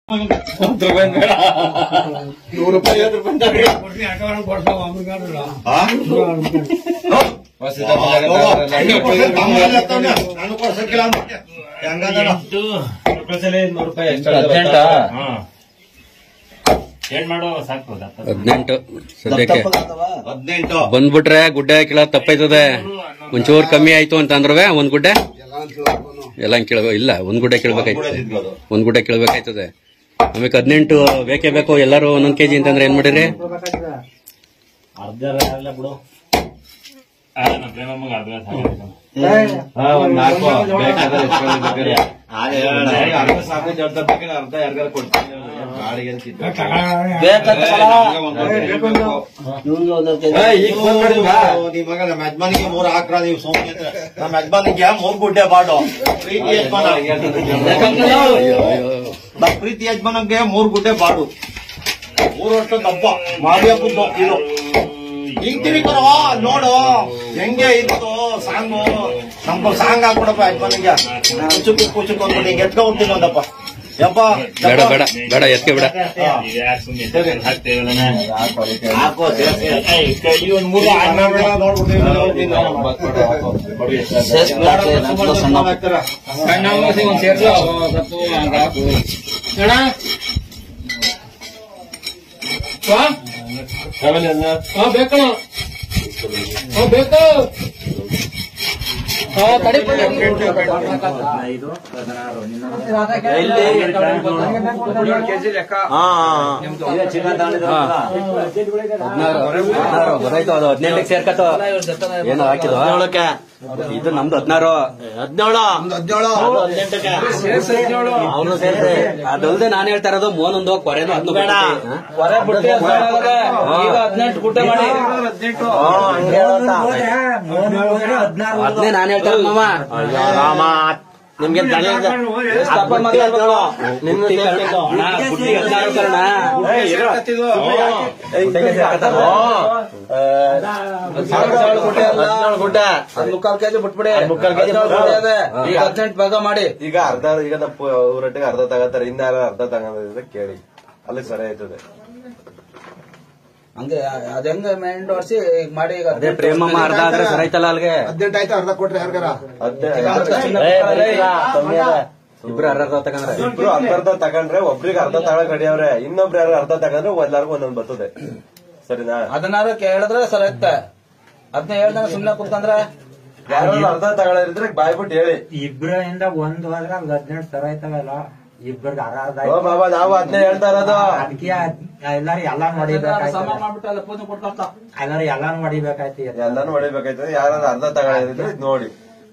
$18 ಸದ್ಯಕ್ಕೆ ಬಂದ್ಬಿಟ್ರೆ ಗುಡ್ಡೆ ಕೀಳ ತಪ್ಪೈತದೆ. ಒಂಚೂರು ಕಮ್ಮಿ ಆಯ್ತು ಅಂತಂದ್ರೆ ಒಂದ್ ಗುಡ್ಡೆ ಎಲ್ಲ ಕೇಳ್ಬೇಕು. ಇಲ್ಲ, ಒಂದ್ ಗುಡ್ಡೆ ಕೇಳ್ಬೇಕಾಯ್ತದೆ. ಆಮೇಲೆ 18 ಬೇಕೇ ಬೇಕು. ಎಲ್ಲಾರು ಒಂದೊಂದ್ ಕೆಜಿ ಅಂತಂದ್ರೆ ಏನ್ ಮಾಡಿರಿ? ನಮ್ಮ ಯಜಮಾನಿಗೆ 3 ಹಾಕ್ರ ನೀವು ಸೋಮಿ ಹತ್ರ. ನಮ್ಮ ಯಜಮಾನಿಗೆ 3 ಗುಡ್ಡೆ ಬಾಡು. ಪ್ರೀತಿ ಯಜಮಾನ, ಪ್ರೀತಿ ಯಜಮಾನಿಗೆ 3 ಗುಡ್ಡೆ ಬಾಡು. 3 ವರ್ಷ ದಪ್ಪ ಮಾಡಿ ಹಾಕುದು ಇದು ಹಿಂಗ್ ಬರವಾ ನೋಡು ಹೆಂಗೆ ಇತ್ತು ಸಾಂಗು. ನಮ್ಗೆ ಸಾಂಗ್ ಹಾಕೊಡಪ್ಪ ಯಜಮಾನಿಗೆ. ಕುಚುಕ್ ಅಂದ್ಬಿಟ್ಟು ಹಿಂಗ್ ಎತ್ಕೊ ಹೋಗ್ತೀನಿ ಒಂದಪ್ಪ. ಯಪ್ಪ ಬೇಡ ಬೇಡ ಬೇಡ, ಎತ್ಕೆ ಬೇಡ. ಬೇಕಣ ಬೇಕು ಗೊತ್ತಾಯ್ತು. ಅದು 18ಕ್ಕೆ ಸೇರ್ಕತ್ತ ಏನು ಹಾಕಿದ್ವ? ಇದು ನಮ್ದು 16 ಅವನು ಸೇರ್ತೆ. ಅದಲ್ದೆ ನಾನು ಹೇಳ್ತಾ ಇರೋದು ಮೋನೊಂದು ಕೊರೆನು 18 ನಾನು ಹೇಳ್ತಾ ಇರೋದು ಮಾಮ. ನಿಮ್ಗೆ ಮುಕ್ಕಾಲ್ ಕೆಜಿ ಬಿಟ್ಬಿಡಿ. ಈಗ 18 ಭಾಗ ಮಾಡಿ. ಈಗ ಊರೊಟ್ಟಿಗೆ ಅರ್ಧ ತಗೋತಾರೆ. ಇನ್ನ ಅರ್ಧ ತಗೋದ್ರೆ ಕೇಳಿ, ಅಲ್ಲಿ ಸರಿ ಆಯ್ತದೆ. ಹಂಗೆ ಅದ ಹೆಂಗ ಎಂಡೋರ್ಸಿ ಮಾಡಿ. ಈಗ ಅದೇ ಪ್ರೇಮಮ್ಮ ಅರ್ಧ ಆದ್ರೆ ಸರಿ ಆಯ್ತಲ್ಲ. ಅಲ್ಲಿಗೆ 18 ಆಯ್ತು, ಅರ್ಧ ಕೊಟ್ರಿ ಯಾರಿಗಾರ. ಇಬ್ರು ಅರ್ಧ ತಗೊಂಡ್ರೆ ಇಬ್ರು ಅರ್ಧ ತಗೊಂಡ್ರೆ ಒಬ್ರಿಗೆ ಅರ್ಧ ತಗೊಳಕ್ ರೆಡಿ ಅವ್ರೆ. ಇನ್ನೊಬ್ರು ಯಾರು ಅರ್ಧ ತಗೊಂಡ್ರೆ ಎಲ್ಲರಿಗೂ ಒಂದೊಂದು ಬರ್ತದೆ. ಸರಿನಾ? ಅದನ್ನಾರು ಕೇಳಿದ್ರೆ ಸರಿ ಇತ್ತ. ಅದನ್ನ ಹೇಳ್ದಂಗ ಸುಮ್ನೆ ಕುತ್ಕೊಂಡ್ರೆ ಯಾರು ಅರ್ಧ ತಗೊಳಿದ್ರೆ ಬಾಯ್ಬಿಟ್ಟು ಹೇಳಿ. ಇಬ್ಬರಿಂದ ಒಂದು ಹೋದ್ರೆ 18 ತರ ಆಯ್ತವಲ್ಲ. ಇಬ್ಬರಿಗೆ ಅರ್ಧ ಬಾಬಾ ನಾವು ಅದನ್ನೇ ಹೇಳ್ತಾ ಇರೋದು. ಅದಕ್ಕೆ ಎಲ್ಲಾರು ಎಲ್ಲಾನು ಹೊಡಿಬೇಕಾಯ್ತು. ಎಲ್ಲಾರು ಎಲ್ಲಾನು ಹೊಡಿಬೇಕಾಯ್ತು. ಎಲ್ಲಾನು ಹೊಡಿಬೇಕಾಯ್ತದೆ. ಯಾರು ಅರ್ಧ ತಗೊಳಿದ್ರೆ ನೋಡಿ.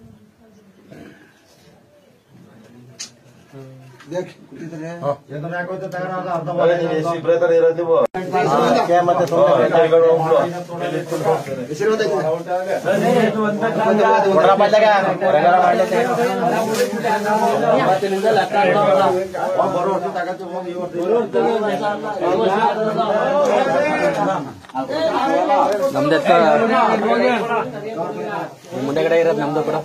ಇರೋದು ನೀವು ಮತ್ತೆ ನಮ್ದು ಮುಂದೆಗಡೆ ಇರೋದು ನಮ್ದು ಕೂಡ.